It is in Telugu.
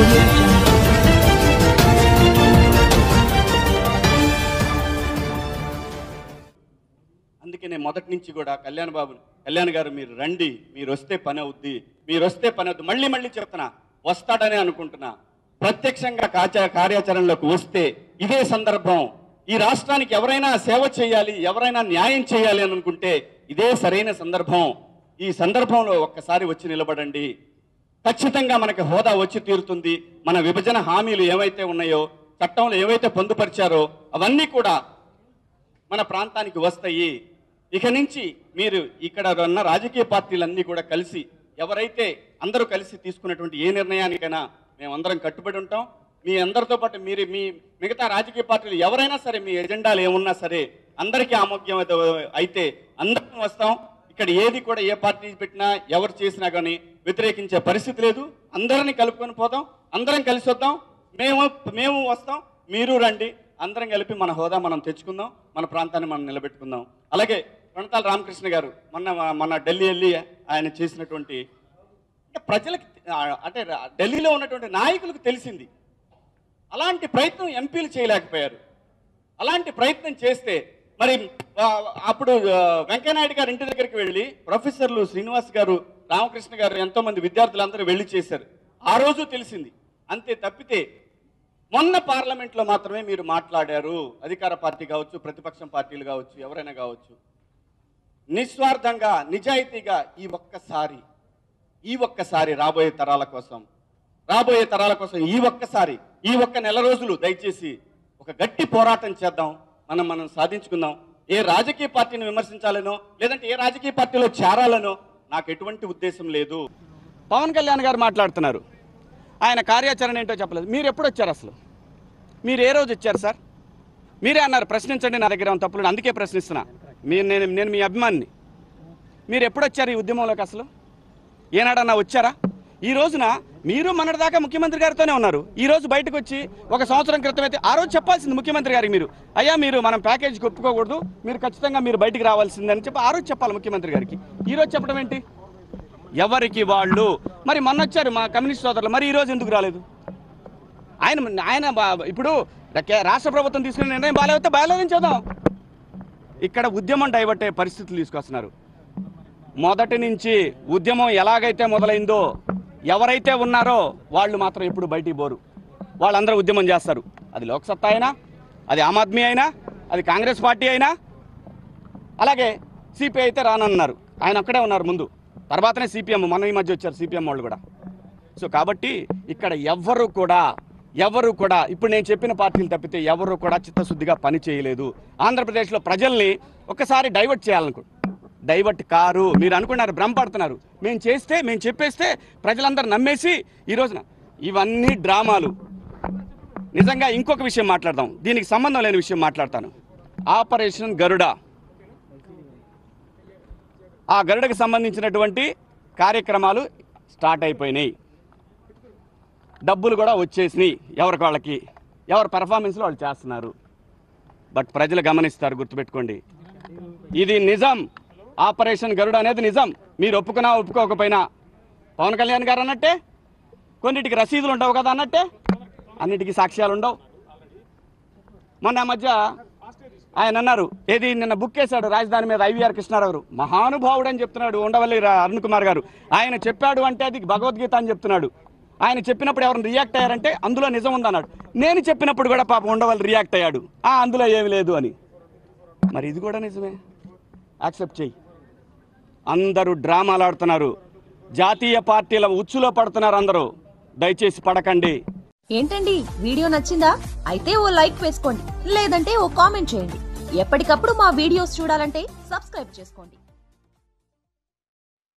అందుకే నేను మొదటి నుంచి కూడా కళ్యాణ్ గారు మీరు రండి, మీరు వస్తే పని అవుద్ది, మీరు వస్తే పని అవుద్ది మళ్ళీ మళ్ళీ చెప్తున్నా, వస్తాడనే అనుకుంటున్నా. ప్రత్యక్షంగా కార్యాచరణలోకి వస్తే ఇదే సందర్భం. ఈ రాష్ట్రానికి ఎవరైనా సేవ చేయాలి, ఎవరైనా న్యాయం చేయాలి అని అనుకుంటే ఇదే సరైన సందర్భం. ఈ సందర్భంలో ఒక్కసారి వచ్చి నిలబడండి. ఖచ్చితంగా మనకి హోదా వచ్చి తీరుతుంది. మన విభజన హామీలు ఏవైతే ఉన్నాయో, చట్టంలో ఏవైతే పొందుపరిచారో అవన్నీ కూడా మన ప్రాంతానికి వస్తాయి. ఇక నుంచి మీరు ఇక్కడ ఉన్న రాజకీయ పార్టీలన్నీ కూడా కలిసి, ఎవరైతే అందరూ కలిసి తీసుకున్నటువంటి ఏ నిర్ణయానికైనా మేమందరం కట్టుబడి ఉంటాం. మీ అందరితో పాటు మీరు మీ మిగతా రాజకీయ పార్టీలు ఎవరైనా సరే, మీ ఎజెండాలు ఏమున్నా సరే అందరికీ ఆమోగ్యం అయితే అందరం వస్తాం. ఇక్కడ ఏది కూడా ఏ పార్టీ పెట్టినా ఎవరు చేసినా కానీ వ్యతిరేకించే పరిస్థితి లేదు. అందరినీ కలుపుకొని పోతాం, అందరం కలిసి వద్దాం. మేము వస్తాం, మీరు రండి, అందరం కలిపి మన హోదా మనం తెచ్చుకుందాం, మన ప్రాంతాన్ని మనం నిలబెట్టుకుందాం. అలాగే కొనతాల రామకృష్ణ గారు మొన్న ఢిల్లీ వెళ్ళి ఆయన చేసినటువంటి, ప్రజలకి అంటే ఢిల్లీలో ఉన్నటువంటి నాయకులకు తెలిసింది. అలాంటి ప్రయత్నం ఎంపీలు చేయలేకపోయారు. అలాంటి ప్రయత్నం చేస్తే మరి అప్పుడు వెంకయ్యనాయుడు గారు ఇంటి దగ్గరికి వెళ్ళి ప్రొఫెసర్లు శ్రీనివాస్ గారు, రామకృష్ణ గారు, ఎంతోమంది విద్యార్థులందరూ వెళ్ళి చేశారు. ఆ రోజు తెలిసింది. అంతే తప్పితే మొన్న పార్లమెంట్లో మాత్రమే మీరు మాట్లాడారు. అధికార పార్టీ కావచ్చు, ప్రతిపక్షం పార్టీలు కావచ్చు, ఎవరైనా కావచ్చు, నిస్వార్థంగా నిజాయితీగా ఈ ఒక్కసారి రాబోయే తరాల కోసం ఈ ఒక్క నెల రోజులు దయచేసి ఒక గట్టి పోరాటం చేద్దాం. మనం సాధించుకుందాం. ఏ రాజకీయ పార్టీని విమర్శించాలనో లేదంటే ఏ రాజకీయ పార్టీలో చేరాలనో నాకు ఎటువంటి ఉద్దేశం లేదు. పవన్ కళ్యాణ్ గారు మాట్లాడుతున్నారు, ఆయన కార్యాచరణ ఏంటో చెప్పలేదు. మీరు ఎప్పుడు వచ్చారు అసలు? మీరు ఏ రోజు వచ్చారు సార్? మీరే అన్నారు ప్రశ్నించండి, నా దగ్గర ఉన్న తప్పులు, అందుకే ప్రశ్నిస్తున్నా. నేను మీ అభిమానిని. మీరు ఎప్పుడు వచ్చారు ఈ ఉద్యమంలోకి అసలు? ఏనాడన్నా వచ్చారా? ఈ రోజున మీరు మొన్నటిదాకా ముఖ్యమంత్రి గారితోనే ఉన్నారు. ఈ రోజు బయటకు వచ్చి 1 సంవత్సరం క్రితం అయితే ఆ రోజు చెప్పాల్సింది ముఖ్యమంత్రి గారికి, మీరు అయ్యా మీరు మనం ప్యాకేజీకి ఒప్పుకోకూడదు, మీరు ఖచ్చితంగా మీరు బయటికి రావాల్సిందని చెప్పి ఆ రోజు చెప్పాలి ముఖ్యమంత్రి గారికి. ఈ రోజు చెప్పడం ఏంటి? ఎవరికి వాళ్ళు. మరి మొన్న వచ్చారు మా కమ్యూనిస్ట్ సోదరులు, మరి ఈ రోజు ఎందుకు రాలేదు? ఆయన ఇప్పుడు రాష్ట్ర ప్రభుత్వం తీసుకునే నిర్ణయం బాగాలేదని చూద్దాం. ఇక్కడ ఉద్యమం డైవర్ట్ అయ్యే పరిస్థితులు తీసుకొస్తున్నారు. మొదటి నుంచి ఉద్యమం ఎలాగైతే మొదలైందో, ఎవరైతే ఉన్నారో వాళ్ళు మాత్రం ఎప్పుడు బయటికి పోరు. వాళ్ళందరూ ఉద్యమం చేస్తారు. అది లోక్సత్తా అయినా, అది ఆమ్ ఆద్మీ అయినా, అది కాంగ్రెస్ పార్టీ అయినా, అలాగే సిపిఐ అయితే రానన్నారు. ఆయన అక్కడే ఉన్నారు ముందు, తర్వాతనే సిపిఎం, మన ఈ మధ్య వచ్చారు సిపిఎం వాళ్ళు కూడా. సో కాబట్టి ఇక్కడ ఎవరు కూడా ఇప్పుడు నేను చెప్పిన పార్టీలు తప్పితే ఎవరు కూడా చిత్తశుద్ధిగా పని చేయలేదు. ఆంధ్రప్రదేశ్లో ప్రజల్ని ఒక్కసారి డైవర్ట్ చేయాలనుకో, డైవర్ట్ కారు. మీరు అనుకున్నారు, భ్రమపడుతున్నారు. మేము చెప్పేస్తే ప్రజలందరూ నమ్మేసి ఈ రోజున ఇవన్నీ డ్రామాలు. నిజంగా ఇంకొక విషయం మాట్లాడదాం, దీనికి సంబంధం లేని విషయం మాట్లాడతాను. ఆపరేషన్ గరుడ, ఆ గరుడకి సంబంధించినటువంటి కార్యక్రమాలు స్టార్ట్ అయిపోయినాయి. డబ్బులు కూడా వచ్చేసినాయి ఎవరికి వాళ్ళకి, ఎవరి పెర్ఫార్మెన్స్లో వాళ్ళు చేస్తున్నారు. బట్ ప్రజలు గమనిస్తారు, గుర్తుపెట్టుకోండి, ఇది నిజం. ఆపరేషన్ గరుడ అనేది నిజం. మీరు ఒప్పుకున్నా ఒప్పుకోకపోయినా పవన్ కళ్యాణ్ గారు అన్నట్టే కొన్నిటికి రసీదులు ఉండవు కదా అన్నట్టే అన్నిటికీ సాక్ష్యాలు ఉండవు. మొన్న మధ్య ఆయన అన్నారు, ఏది నిన్న బుక్ చేశాడు రాజధాని మీద ఐవీఆర్ కృష్ణారావు, మహానుభావుడు అని చెప్తున్నాడు ఉండవల్లి అరుణ్ కుమార్ గారు. ఆయన చెప్పాడు అంటే అది భగవద్గీత అని చెప్తున్నాడు. ఆయన చెప్పినప్పుడు ఎవరిని రియాక్ట్ అయ్యారంటే అందులో నిజం ఉందన్నాడు. నేను చెప్పినప్పుడు కూడా పాపం ఉండవల్లి రియాక్ట్ అయ్యాడు, అందులో ఏమి లేదు అని. మరి ఇది కూడా నిజమే, యాక్సెప్ట్ చెయ్యి. అందరూ డ్రామాలు ఆడుతున్నారు, జాతీయ పార్టీల ఉచ్చులో పడుతున్నారు అందరూ. దయచేసి పడకండి. ఏంటండి వీడియో నచ్చిందా? అయితే ఓ లైక్ వేసుకోండి, లేదంటే ఓ కామెంట్ చేయండి. ఎప్పటికప్పుడు మా వీడియోస్ చూడాలంటే సబ్స్క్రైబ్ చేసుకోండి.